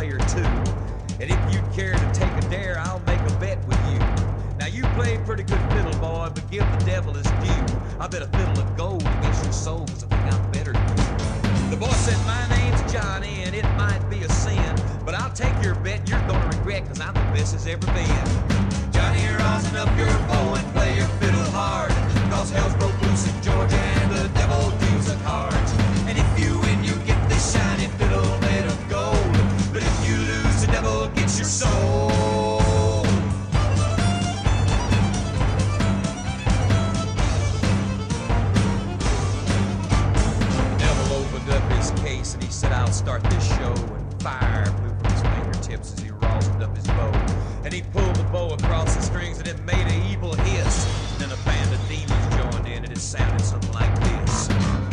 play or two. And if you'd care to take a dare, I'll make a bet with you. Now you play pretty good fiddle, boy, but give the devil his due. I bet a fiddle of gold against your soul, 'cause I think I'm better than you. The boy said, my name's Johnny, and it might be a sin, but I'll take your bet you're gonna regret, 'cause I'm the best as ever been. Johnny, rosin up your bow and play your fiddle hard, 'cause hell's broke loose in Georgia and the devil deals the cards. And if you win, you get this shiny fiddle made of gold, but if you lose, the devil gets your soul. And he said, I'll start this show, and fire blew from his fingertips as he rosined up his bow. And he pulled the bow across the strings, and it made an evil hiss. And then a band of demons joined in, and it sounded something like this.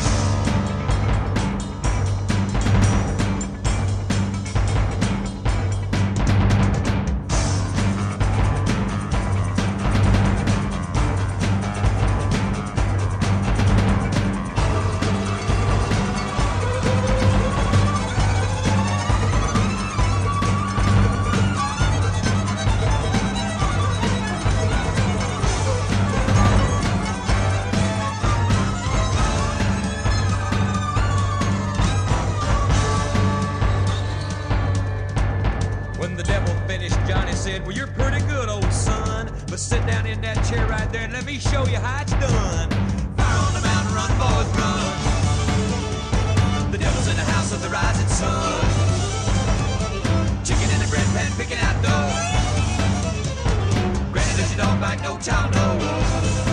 When the devil finished, Johnny said, well, you're pretty good, old son, but sit down in that chair right there and let me show you how it's done. Fire on the mountain, run, boys, run. The devil's in the house of the rising sun. Chicken in the bread pan, picking out dough. Granny, does your dog bite? No child knows.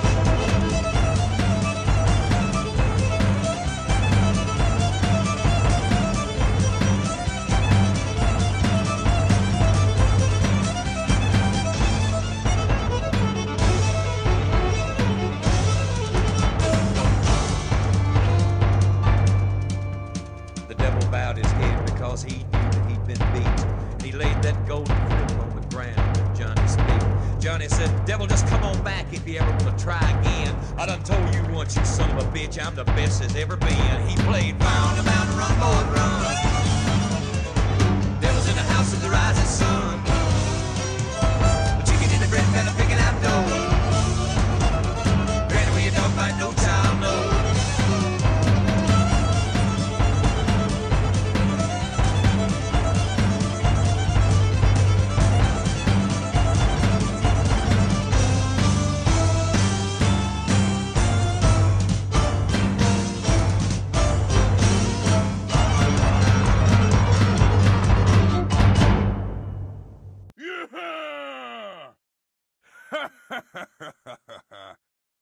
The devil bowed his head because he knew that he'd been beat. And he laid that golden fiddle on the ground at Johnny's feet. Johnny said, devil, just come on back if you ever want to try again. I done told you once, you son of a bitch, I'm the best as ever been. He played fire on the mountain, run, boys, run.